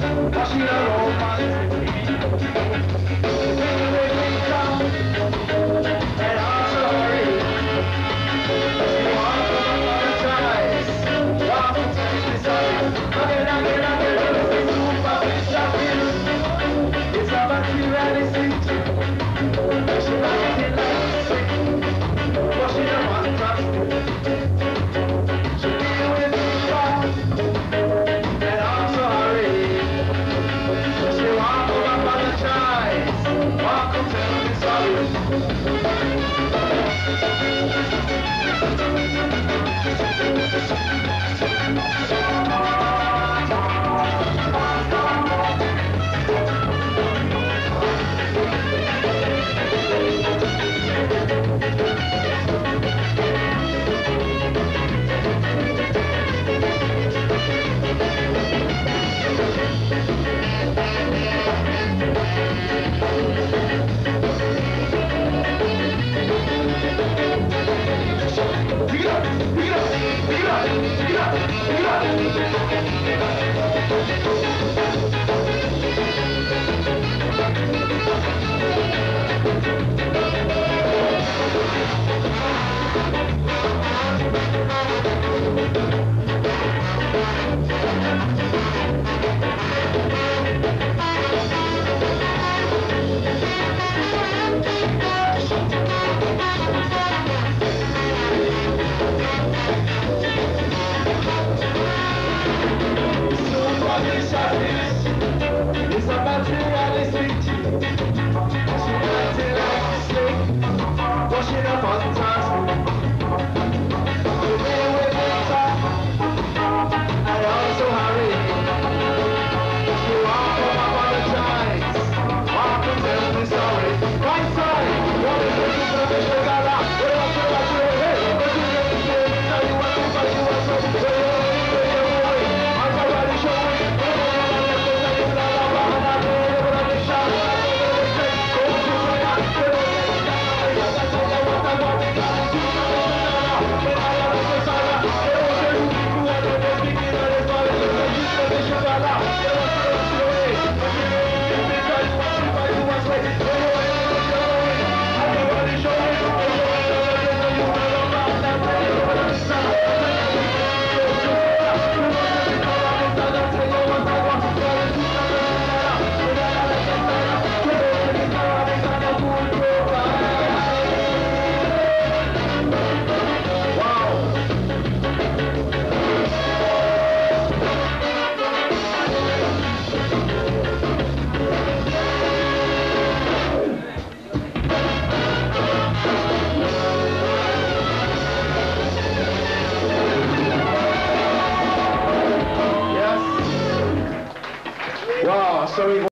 washing her romance with me. Bring away me down, and I'm sorry. She wants to apologize, want to tell me sorry. Again, it's superficial. It's a materialistic. She likes it like sick, washing her romance. She deal with me back, and I'm sorry. She want to apologize, want to tell me sorry. It's a materialistic thing. She likes it like slick, washing her fantastic. The way with the top, and also hurry. She wants to apologize, want to tell me sorry. Right side, what is the superficial gala? What else do I do? Hey, what do you say? Tell you what you want to say. I'm already showing. Wow, sorry.